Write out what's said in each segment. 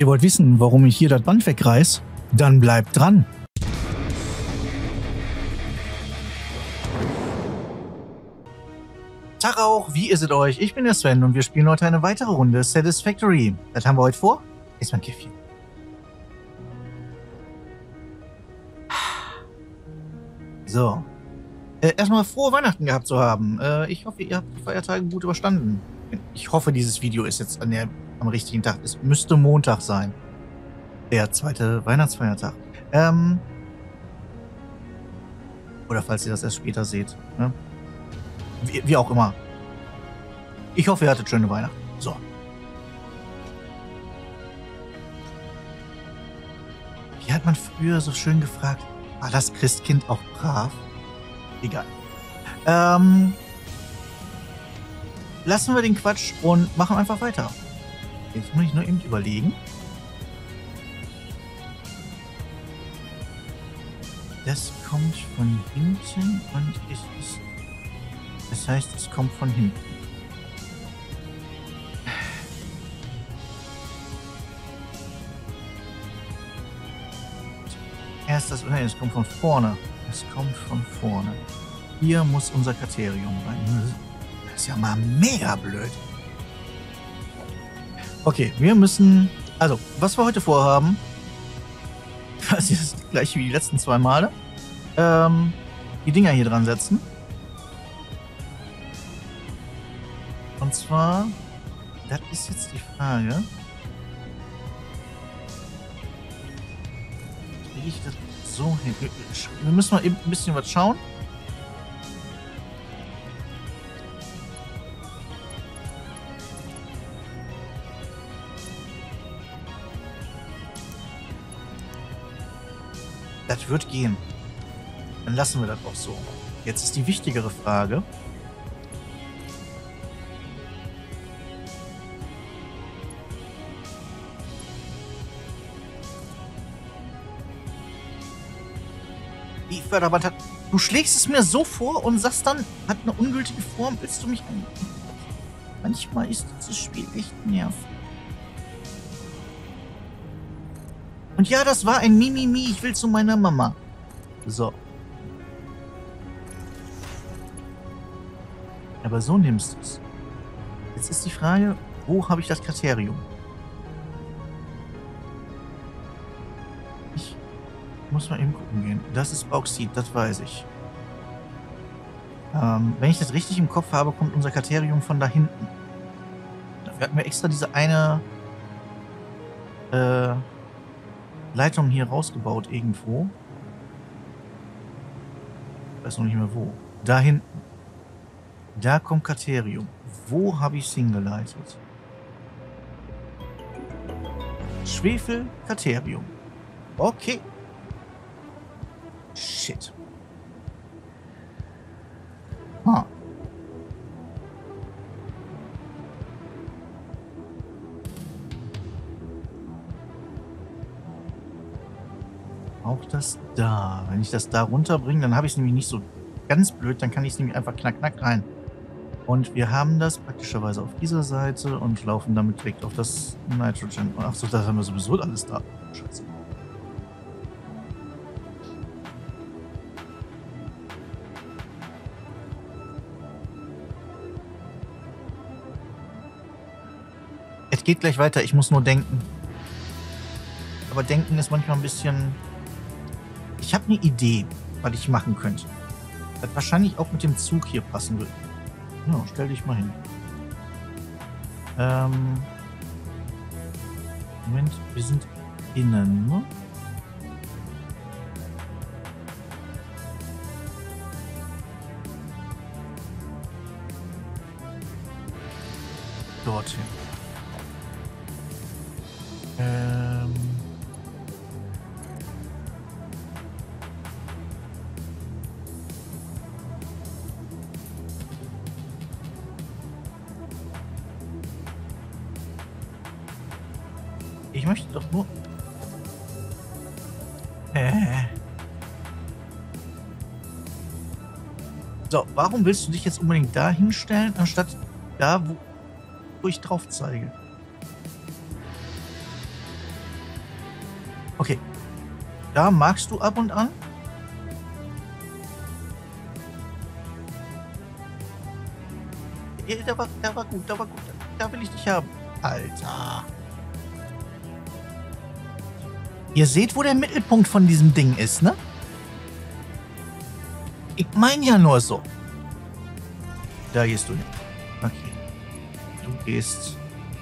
Ihr wollt wissen, warum ich hier das Band wegreiß? Dann bleibt dran. Tag auch, wie ist es euch? Ich bin der Sven und wir spielen heute eine weitere Runde Satisfactory. Was haben wir heute vor? Ist mein Käffchen. So. Erstmal frohe Weihnachten gehabt zu haben. Ich hoffe, ihr habt die Feiertage gut überstanden. Ich hoffe, dieses Video ist jetzt am richtigen Tag. Es müsste Montag sein. Der zweite Weihnachtsfeiertag. Oder falls ihr das erst später seht. Ne? Wie auch immer. Ich hoffe, ihr hattet schöne Weihnachten. So. Wie hat man früher so schön gefragt? War das Christkind auch brav? Egal. Lassen wir den Quatsch und machen einfach weiter. Jetzt muss ich nur eben überlegen. Das kommt von hinten und es ist... Das heißt, es kommt von hinten. Nein, es kommt von vorne. Es kommt von vorne. Hier muss unser Kriterium rein. Das ist ja mal mega blöd. Okay, wir müssen... Also, was wir heute vorhaben... Das ist das gleiche wie die letzten zwei Male. Die Dinger hier dran setzen. Und zwar... Das ist jetzt die Frage... Kriege ich das so hin? Wir müssen mal eben ein bisschen was schauen. Das wird gehen. Dann lassen wir das auch so. Jetzt ist die wichtigere Frage. Die Förderband hat... Du schlägst es mir so vor und sagst dann, hat eine ungültige Form. Willst du mich an... Manchmal ist dieses Spiel echt nervig. Und ja, das war ein Mimimi. Ich will zu meiner Mama. So. Aber so nimmst du es. Jetzt ist die Frage, wo habe ich das Kriterium? Ich muss mal eben gucken gehen. Das ist Bauxit, das weiß ich. Wenn ich das richtig im Kopf habe, kommt unser Kriterium von da hinten. Dafür hatten wir extra diese eine Leitung hier rausgebaut irgendwo. Ich weiß noch nicht mehr wo. Da hinten. Da kommt Kriterium. Wo habe ich es hingeleitet? Schwefel, Kriterium. Okay. Shit. Ah. Auch das da. Wenn ich das da runterbringe, dann habe ich es nämlich nicht so ganz blöd. Dann kann ich es nämlich einfach knack, knack rein. Und wir haben das praktischerweise auf dieser Seite und laufen damit direkt auf das Nitrogen. Achso, das haben wir sowieso alles da. Scheiße. Es geht gleich weiter. Ich muss nur denken. Aber denken ist manchmal ein bisschen... Ich habe eine Idee, was ich machen könnte. Das wahrscheinlich auch mit dem Zug hier passen wird. Ja, stell dich mal hin. Moment, wir sind innen, ne? Dorthin. Ich möchte doch nur... So, warum willst du dich jetzt unbedingt da hinstellen, anstatt da, wo ich drauf zeige? Okay. Da magst du ab und an? Der war gut, der war gut. Da will ich dich haben. Alter. Ihr seht, wo der Mittelpunkt von diesem Ding ist, ne? Ich meine ja nur so. Da gehst du hin. Okay. Du gehst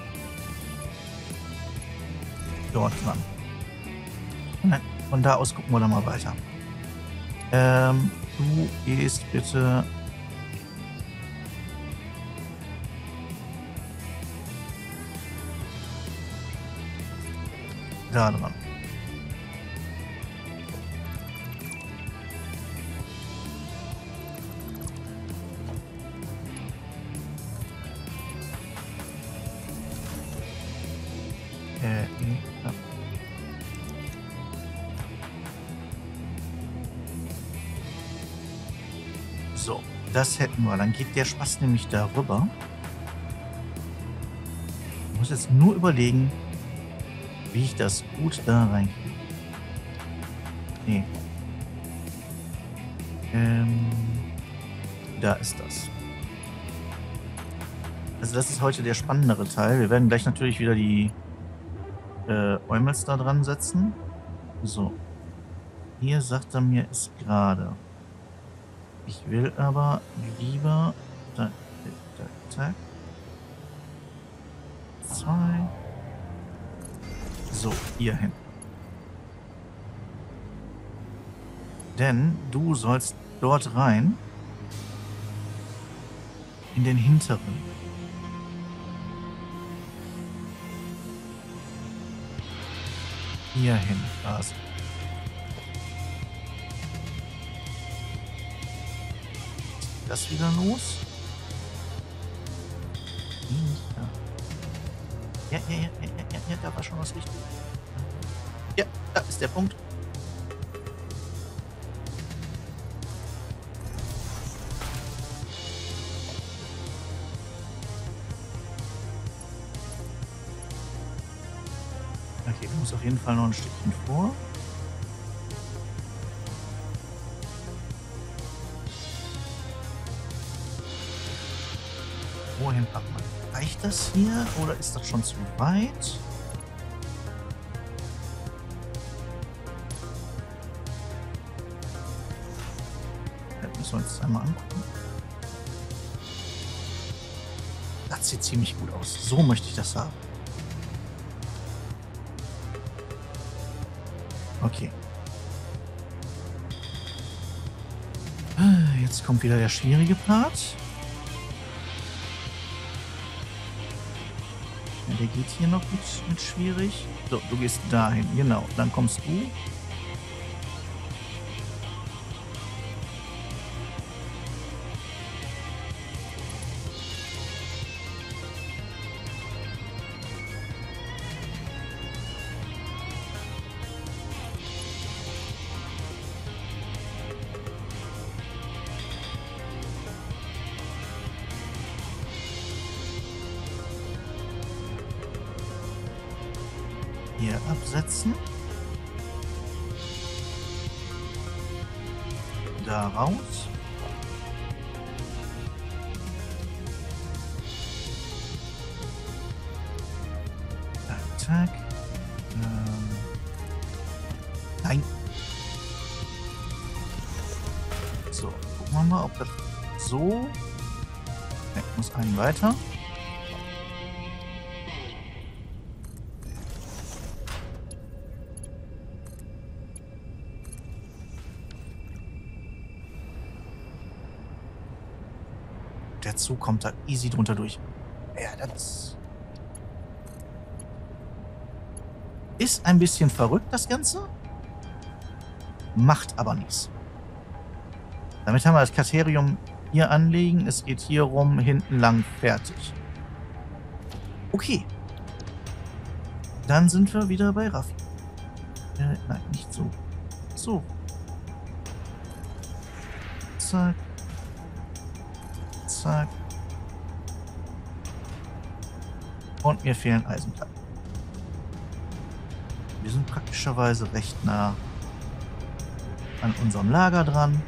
dort dran. Nein, von da aus gucken wir dann mal weiter. Du gehst bitte da dran. Nee, ja. So, das hätten wir. Dann geht der Spaß nämlich darüber. Ich muss jetzt nur überlegen, wie ich das gut da reinkriege. Nee. Da ist das. Also das ist heute der spannendere Teil. Wir werden gleich natürlich wieder die Eumels da dran setzen. So. Hier sagt er mir es gerade. Ich will aber lieber... Zack. 2. So, hier hin. Denn du sollst dort rein. In den hinteren. Hier hin. Also. Das wieder los. Ja, da war schon was richtig. Ja, da ist der Punkt. Okay, du musst auf jeden Fall noch ein Stückchen vor. Wohin packt man? Reicht das hier oder ist das schon zu weit? Das müssen wir uns einmal angucken. Das sieht ziemlich gut aus. So möchte ich das haben. Okay. Jetzt kommt wieder der schwierige Part. Ja, der geht hier noch mit schwierig. So, du gehst dahin. Genau. Dann kommst du. Hier absetzen. Da raus. Zack. Nein. So, gucken wir mal, ob das so... Ne, muss einen weiter. Der Zug kommt da easy drunter durch. Ja, das ist ein bisschen verrückt, das Ganze. Macht aber nichts. Damit haben wir das Kriterium hier anlegen. Es geht hier rum, hinten lang, fertig. Okay. Dann sind wir wieder bei Raffi. Nein, nicht so. So. Zack. Zack. Und mir fehlen Eisenplatten. Wir sind praktischerweise recht nah an unserem Lager dran.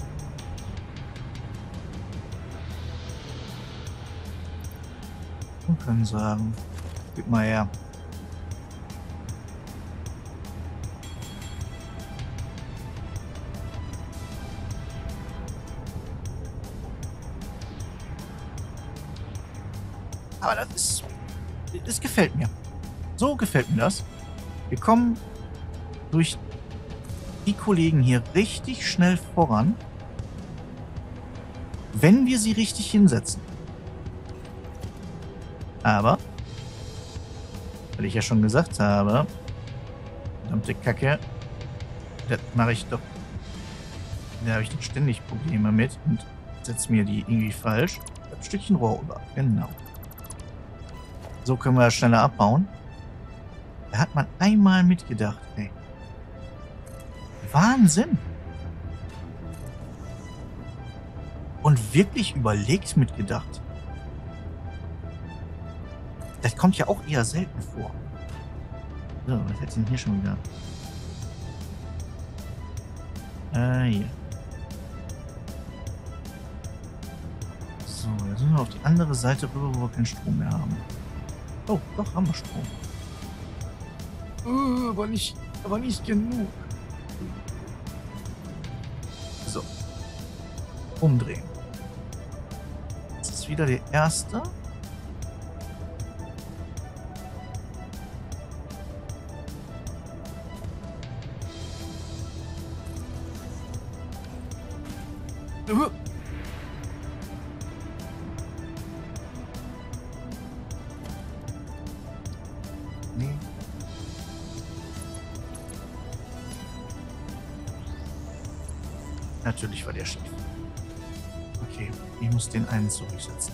Und können sagen, gib mal her. Aber das gefällt mir. So gefällt mir das. Wir kommen durch die Kollegen hier richtig schnell voran, wenn wir sie richtig hinsetzen. Aber, weil ich ja schon gesagt habe, verdammte Kacke, das mache ich doch, da habe ich doch ständig Probleme mit und setze mir die irgendwie falsch. Ein Stückchen Rohr über, genau. So können wir das schneller abbauen. Da hat man einmal mitgedacht, ey. Wahnsinn! Und wirklich überlegt mitgedacht. Das kommt ja auch eher selten vor. So, was hättest du denn hier schon wieder? Hier. So, jetzt müssen wir auf die andere Seite rüber, wo wir keinen Strom mehr haben. Oh, doch, haben wir Strom. Aber nicht genug. So. Umdrehen. Das ist wieder der erste. Nee. Natürlich war der schief. Okay, ich muss den einen zurücksetzen.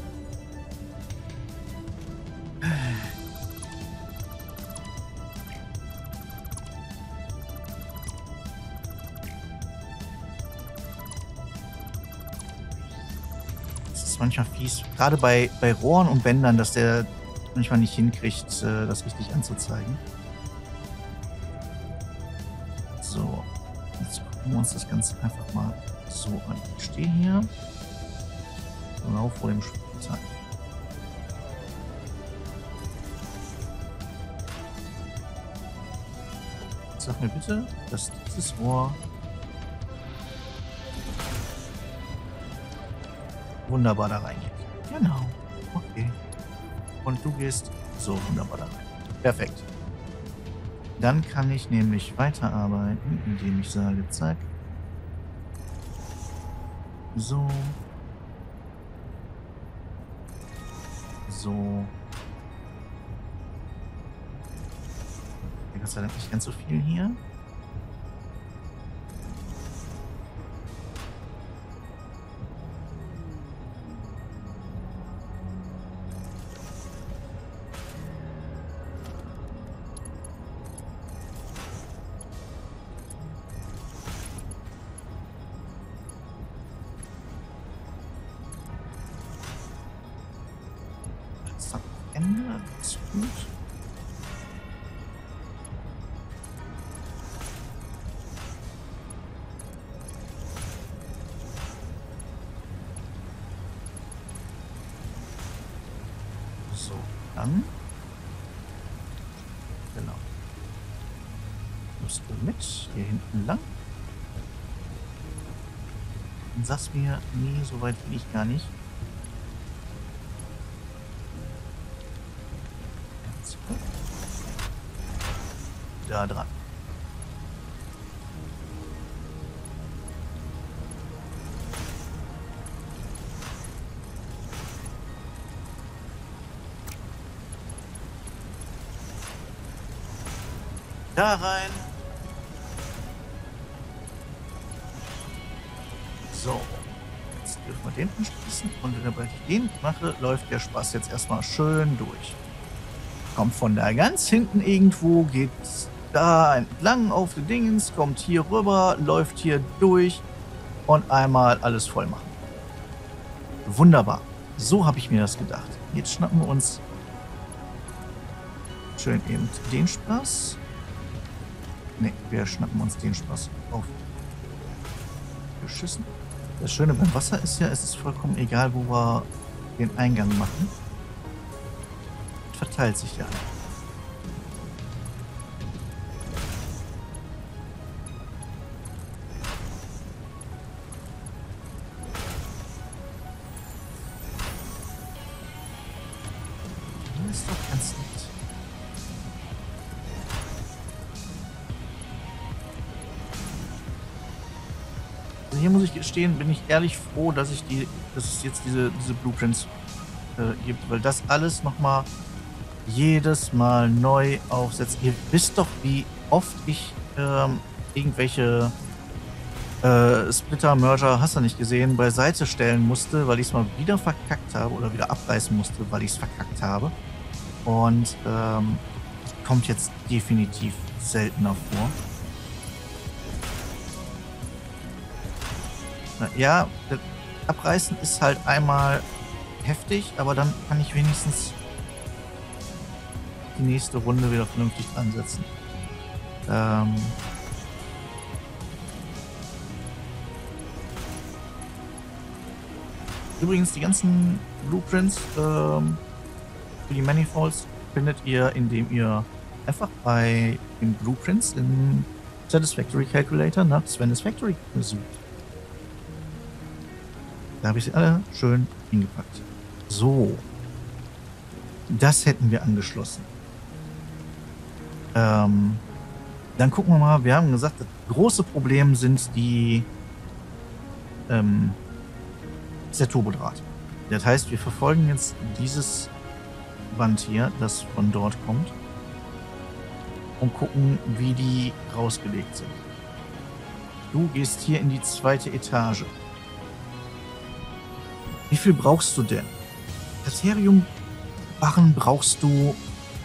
Das ist manchmal fies. Gerade bei Rohren und Bändern, dass der manchmal nicht hinkriegt, das richtig anzuzeigen. So, jetzt gucken wir uns das Ganze einfach mal so an. Ich stehe hier genau vor dem Spielteil. Sag mir bitte, dass dieses Rohr wunderbar da reingeht. Genau. Okay. Und du gehst so wunderbar da rein. Perfekt. Dann kann ich nämlich weiterarbeiten, indem ich sage, zack. So. So. Gott sei Dank nicht ganz so viel hier. Ende. Das ist gut. So, dann. Genau. Musst du mit hier hinten lang. Und sagst mir, nee, so weit will ich gar nicht. Da dran. Da rein. So. Jetzt dürfen wir den anschließen. Und wenn ich den mache, läuft der Spaß jetzt erstmal schön durch. Kommt von da ganz hinten irgendwo, geht da entlang auf den Dingens, kommt hier rüber, läuft hier durch und einmal alles voll machen. Wunderbar. So habe ich mir das gedacht. Jetzt schnappen wir uns schön eben den Spaß. Ne, wir schnappen uns den Spaß auf. Geschissen. Das Schöne beim Wasser ist ja, es ist vollkommen egal, wo wir den Eingang machen. Verteilt sich ja. Das ist doch ganz nett. Also hier muss ich gestehen, bin ich ehrlich froh, dass es jetzt diese Blueprints gibt, weil das alles nochmal jedes Mal neu aufsetzt. Ihr wisst doch, wie oft ich irgendwelche Splitter, Merger, hast du nicht gesehen, beiseite stellen musste, weil ich es mal wieder verkackt habe oder wieder abreißen musste, weil ich es verkackt habe. Und kommt jetzt definitiv seltener vor. Ja, das Abreißen ist halt einmal heftig, aber dann kann ich wenigstens die nächste Runde wieder vernünftig ansetzen. Übrigens, die ganzen Blueprints für die Manifolds findet ihr, indem ihr einfach bei den Blueprints im Satisfactory Calculator nach Satisfactory sucht. Da habe ich sie alle schön hingepackt. So. Das hätten wir angeschlossen. Dann gucken wir mal. Wir haben gesagt, das große Problem sind ist der Turbodraht. Das heißt, wir verfolgen jetzt dieses Band hier, das von dort kommt, und gucken, wie die rausgelegt sind. Du gehst hier in die 2. Etage. Wie viel brauchst du denn? Tertiarium-Barren brauchst du.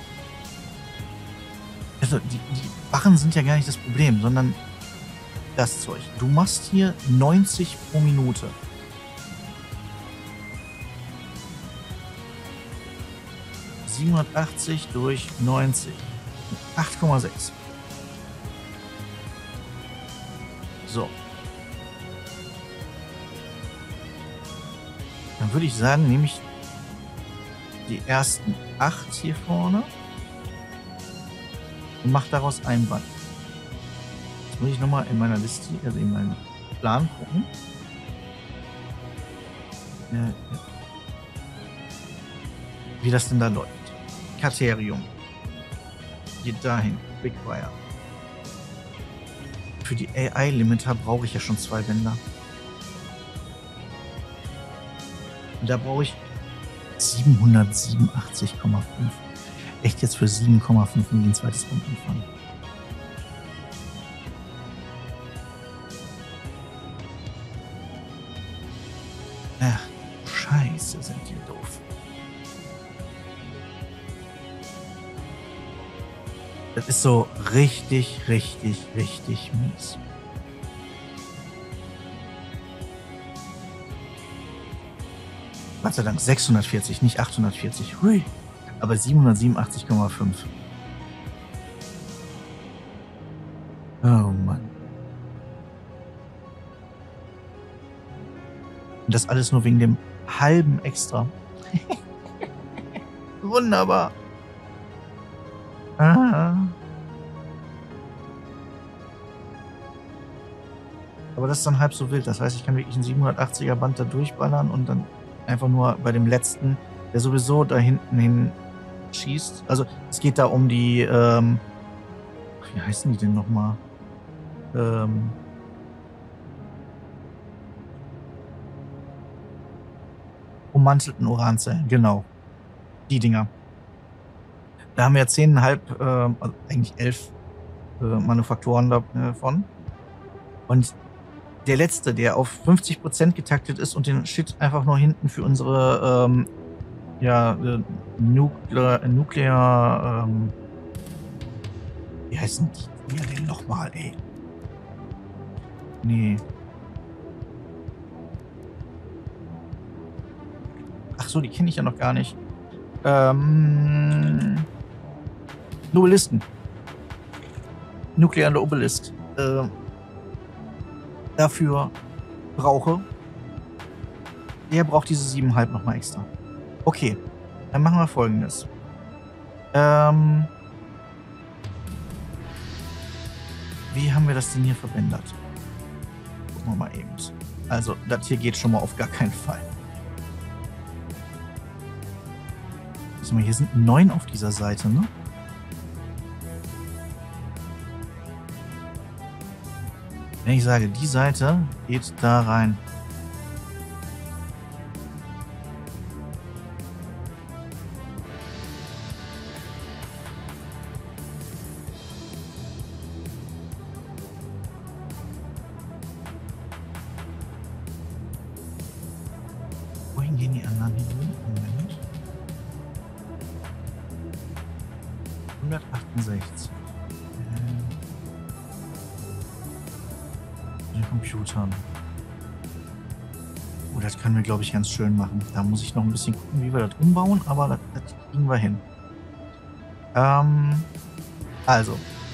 Also die Barren sind ja gar nicht das Problem, sondern das Zeug. Du machst hier 90 pro Minute. ...780 durch 90. 8,6. So. Dann würde ich sagen, nehme ich die ersten 8 hier vorne und mache daraus ein Band. Jetzt muss ich nochmal in meiner Liste, also in meinem Plan gucken. Wie das denn da läuft. Katerium. Geht dahin. Quickfire. Für die AI-Limiter brauche ich ja schon 2 Bänder. Und da brauche ich 787,5. Echt jetzt für 7,5 und ein zweites Band anfangen. Ach, scheiße, sind die doof. Das ist so richtig, richtig, richtig mies. Gott sei Dank 640, nicht 840. Hui. Aber 787,5. Oh Mann. Und das alles nur wegen dem halben Extra. Wunderbar. Ah. Aber das ist dann halb so wild. Das heißt, ich kann wirklich ein 780er Band da durchballern und dann einfach nur bei dem letzten, der sowieso da hinten hin schießt. Also es geht da um die, wie heißen die denn nochmal? Ummantelten Uranzellen, genau. Die Dinger. Da haben wir 10,5, also eigentlich 11 Manufaktoren davon. Und der letzte, der auf 50% getaktet ist und den Shit einfach nur hinten für unsere Nuclear, wie heißen die denn nochmal, ey? Nee. Ach so, die kenne ich ja noch gar nicht. Nobelisten. nukleare Obelisk dafür brauche, der braucht diese 7,5 nochmal extra. Okay, dann machen wir Folgendes. Wie haben wir das denn hier verbändert? Gucken wir mal eben. Also, das hier geht schon mal auf gar keinen Fall. Also, hier sind 9 auf dieser Seite, ne? Wenn ich sage, die Seite geht da rein. Wohin gehen die anderen hier drüben? Moment. 168. Computern. Oh, das können wir, glaube ich, ganz schön machen. Da muss ich noch ein bisschen gucken, wie wir das umbauen, aber das kriegen wir hin. Also.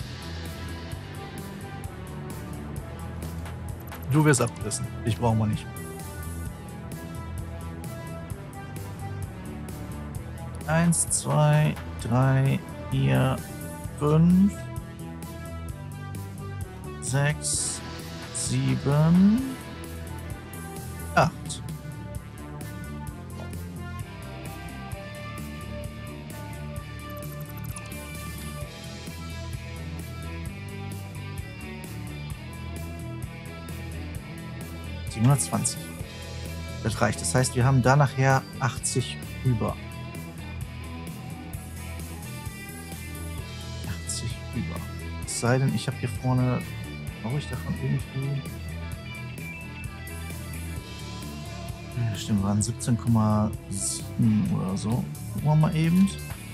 Du wirst abgerissen. Ich brauche mal nicht. 1, 2, 3, 4, 5, 6, 7, 8. $720. Das reicht. Das heißt, wir haben da nachher 80 über. 80 über. Es sei denn, ich habe hier vorne... Brauche ich davon irgendwie... Ja, stimmt, waren 17,7 oder so. Gucken wir mal eben.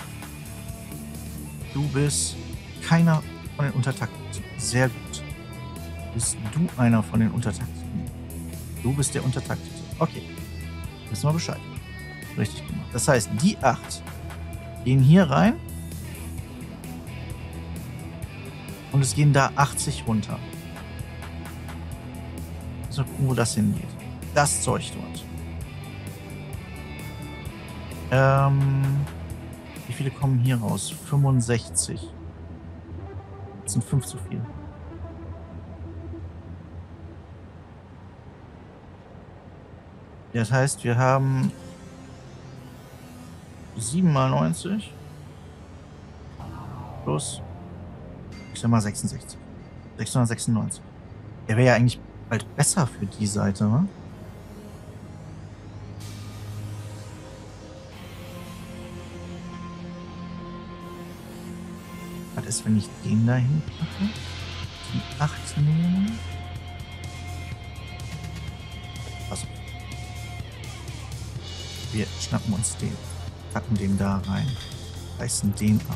Du bist keiner von den Untertakteten. Sehr gut. Bist du einer von den Untertakteten? Du bist der Untertaktete. Okay. Wissen wir Bescheid. Richtig gemacht. Das heißt, die 8 gehen hier rein. Und es gehen da 80 runter. Mal gucken, wo das hingeht. Das Zeug dort. Wie viele kommen hier raus? 65. Das sind 5 zu viel. Das heißt, wir haben 7 mal 90 plus, ich sag mal 66. 696. Der wäre ja eigentlich bald besser für die Seite, ne? Was ist, wenn ich den da hinpacke? Die 8 nehme. Pass auf. Wir schnappen uns den. Packen den da rein. Reißen den ab.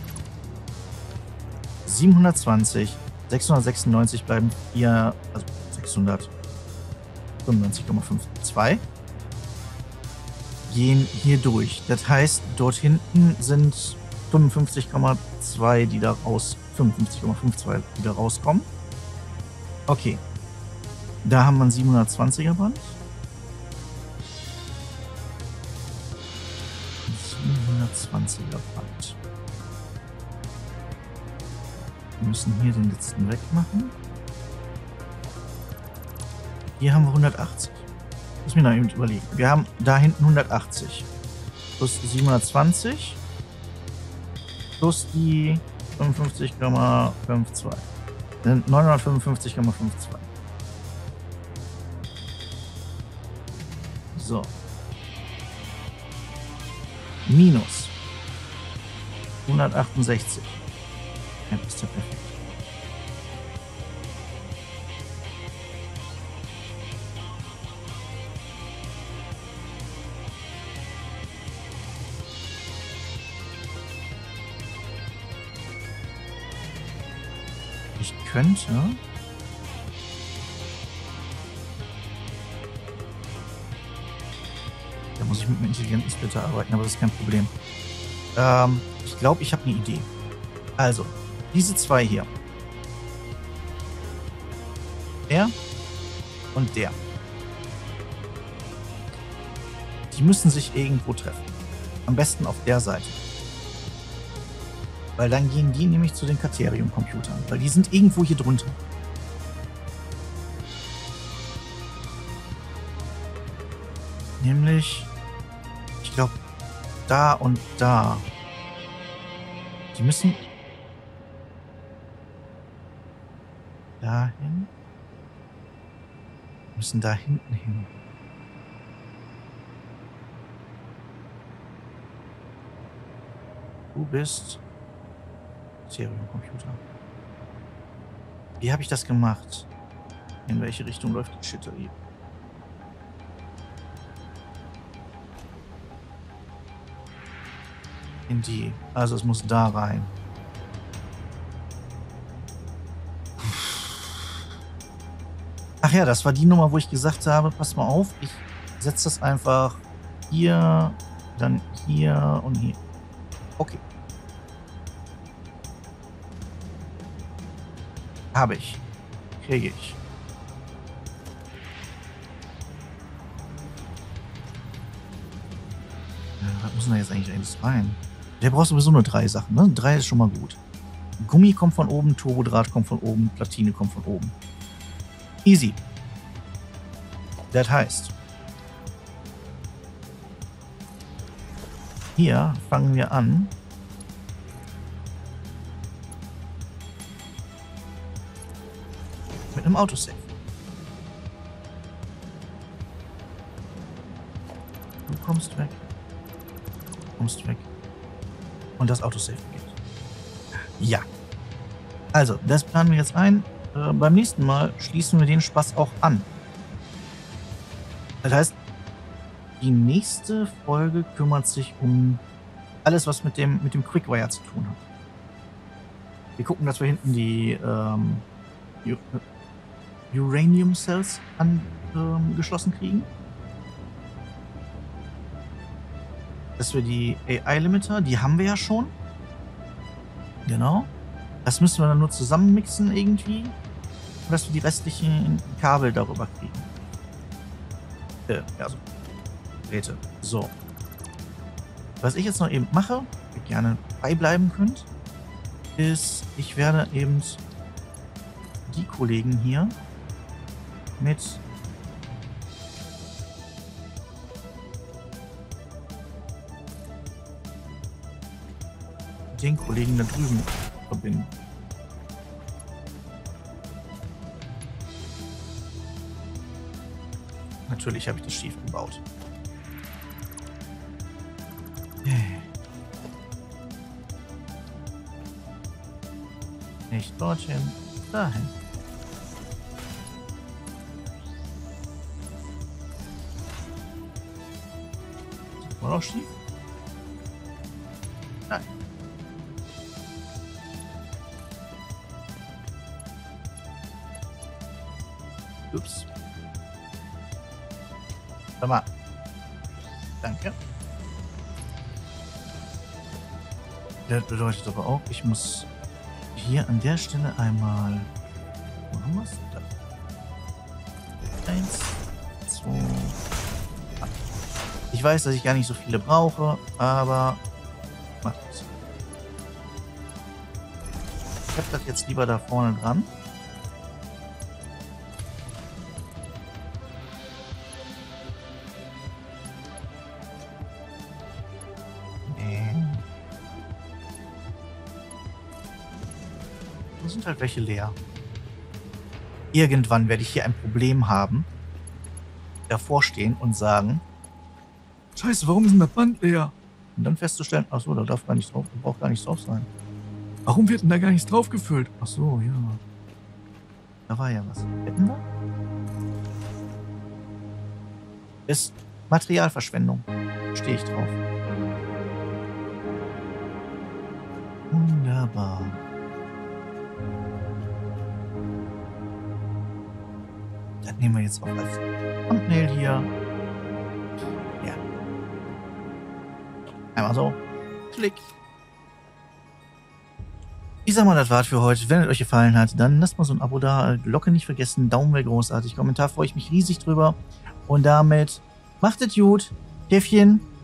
720. 696 bleiben 4, also 695,52 gehen hier durch. Das heißt, dort hinten sind 55,2, die da raus, 55,52, die da rauskommen. Okay. Da haben wir ein 720er Band. 720er Band. Wir müssen hier den letzten wegmachen. Hier haben wir 180. Muss mir noch eben überlegen. Wir haben da hinten 180. Plus 720. Plus die 55,52. Sind 955,52. So. Minus 168. Ja, ist ja perfekt. Ich könnte... Da muss ich mit einem intelligenten Splitter arbeiten, aber das ist kein Problem. Ich glaube, ich habe eine Idee. Also, diese zwei hier. Der und der. Die müssen sich irgendwo treffen. Am besten auf der Seite. Weil dann gehen die nämlich zu den Katerium-Computern. Weil die sind irgendwo hier drunter. Nämlich, ich glaube, da und da. Die müssen dahin. Die müssen da hinten hin. Du bist Serium-Computer. Wie habe ich das gemacht? In welche Richtung läuft die Schitterie? In die. Also es muss da rein. Ach ja, das war die Nummer, wo ich gesagt habe, pass mal auf, ich setze das einfach hier, dann hier und hier. Okay. Habe ich. Kriege ich. Was muss denn da jetzt eigentlich alles rein? Der braucht sowieso nur 3 Sachen, ne? 3 ist schon mal gut. Gummi kommt von oben, Turbodraht kommt von oben, Platine kommt von oben. Easy. Das heißt, hier fangen wir an. Mit einem Autosave. Du kommst weg. Du kommst weg. Und das Autosave geht. Ja. Also, das planen wir jetzt ein. Beim nächsten Mal schließen wir den Spaß auch an. Das heißt, die nächste Folge kümmert sich um alles, was mit dem Quickwire zu tun hat. Wir gucken, dass wir hinten die Uranium Cells angeschlossen kriegen. Dass wir die AI-Limiter, die haben wir ja schon. Genau. Das müssen wir dann nur zusammenmixen irgendwie. Und dass wir die restlichen Kabel darüber kriegen. Also Drähte. So. Was ich jetzt noch eben mache, ihr gerne beibleiben könnt, ist, ich werde eben die Kollegen hier mit den Kollegen da drüben verbinden. Natürlich habe ich das schief gebaut. Nicht dorthin, dahin. War auch schief? Nein. Ups. Warte mal. Danke. Das bedeutet aber auch, ich muss hier an der Stelle einmal. Wo haben wir es? Da. 1, 2. Ich weiß, dass ich gar nicht so viele brauche, aber macht es. Ich habe das jetzt lieber da vorne dran. Da sind halt welche leer. Irgendwann werde ich hier ein Problem haben, davor stehen und sagen, Scheiße, warum ist denn das Band leer? Und dann festzustellen, ach so, da darf gar nichts drauf, da braucht gar nichts drauf sein. Warum wird denn da gar nichts drauf gefüllt? Ach so, ja. Da war ja was. Hätten wir? Ist Materialverschwendung. Stehe ich drauf. Wunderbar. Das nehmen wir jetzt auch als Thumbnail hier. Ja. Einmal so. Klick. Ich sag mal, das war's für heute. Wenn es euch gefallen hat, dann lasst mal so ein Abo da. Glocke nicht vergessen. Daumen wäre großartig. Kommentar freue ich mich riesig drüber. Und damit macht es gut. Käffchen.